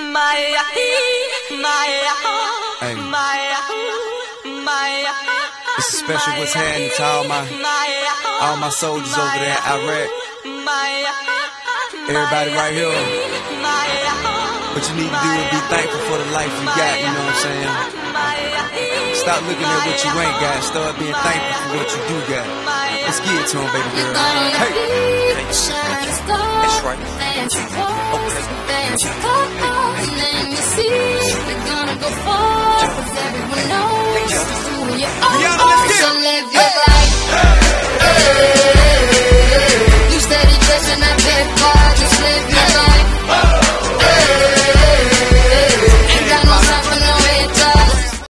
It's a special what's happening to all my soldiers over there in Iraq. Everybody right here. What you need to do is be thankful for the life you got, you know what I'm saying? Stop looking at what you ain't got. Start being thankful for what you do got. Let's get it to him, baby girl. Hey! That's right. We're gonna go far, 'cause everyone knows who you are. Let's get it.